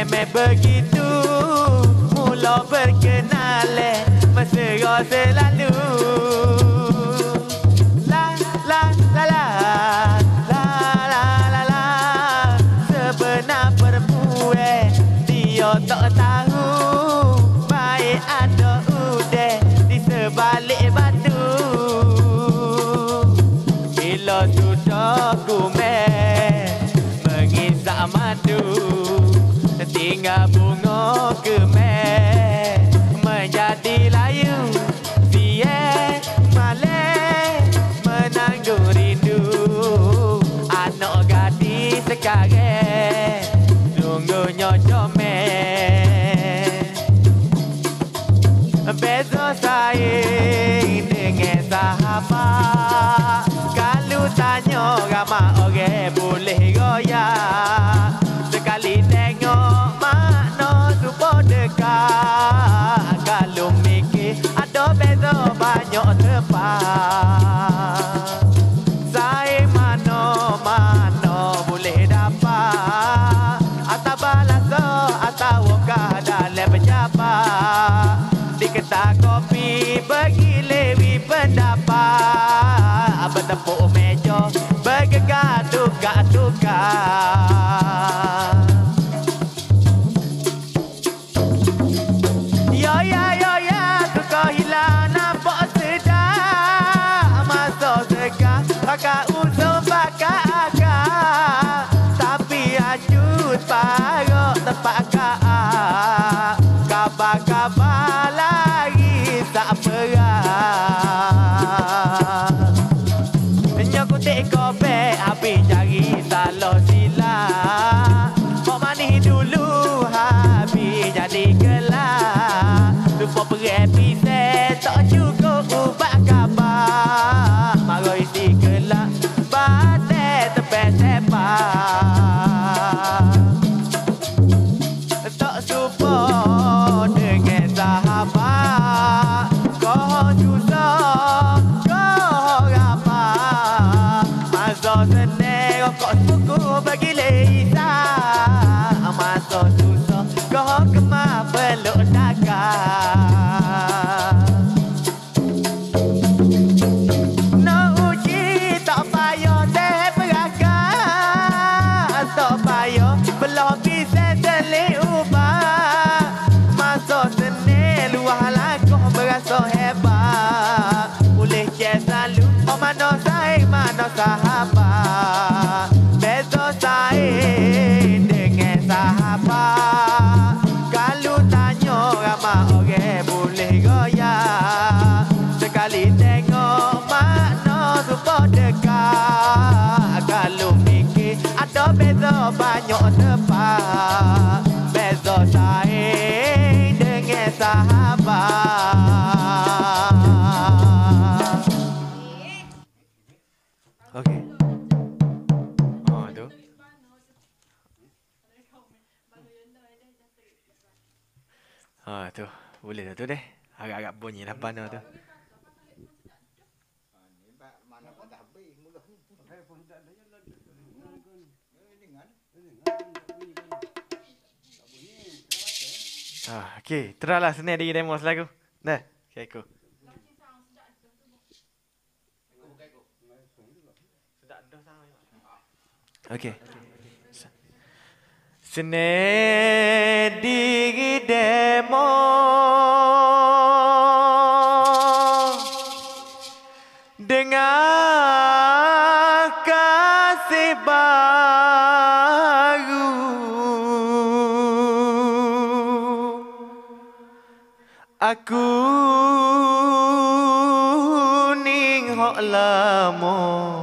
Memang begitu mula berkenalan mesra selalu. La la la la la la la la. Sebenar perempuan dia tak tahu baik ada udah di sebalik batu. Bila sudah kumel mengisap madu, tinggal bunga kemer menjadi layu. Dia malah menanggung rindu anak gadis sekarang nunggunya comel. Beza saing dengan sahabat, kalau tanya ramai orang boleh goyah. Sekali tengok makna supaya dekat, kalau mikir ada beza banyak tempat. Saya mana-mana boleh dapat, atau balasa atau dalam pejabat. Di kedai kopi bagi lewi pendapat, bertepuk meja bergegar tukar-tukar. Yo ya yo ya, tukar hilang nampak sedap. Masa segar pakai usung pakai akar, tapi ajut parok tempat akar. Kabar-kabar lagi tak peras. Nyokutik kopek api cari salah silap. Kok manis dulu habis jadi gelap. Lupa berepisah tak cukup ubah kabar. Marah isi gelap batai tepat sepak. Tak support dengan sahabat, kau susah, kau rapat. Masa senang kau suku bagi leisah, masa susah kau kemar peluk dagang. Nak uji tak payah teh perakan, tak payah belah pisah selik ubah. Masa senang luar lakuh berasa hebat, boleh cek selalu oh mana saing mana sahabat. Beza saing dengan sahabat, kalau tanya ramai orang boleh goyah. Sekali tengok makna supaya dekat, kalau mikir ada beza banyak tempat. Beza saing dengan sahabat. Okey. Oh tu. Ah tu. Boleh dah tu deh. Agak-agak bunyi lah panah tu. Okey, teruslah senang di demo selaku. Dah, okey aku. Okey. Senang di demo dengan kasih baru. Aku ning hok lamo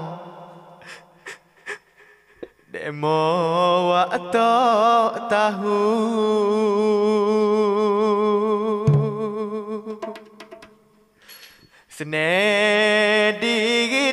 demo wak tak tahu. Senang diri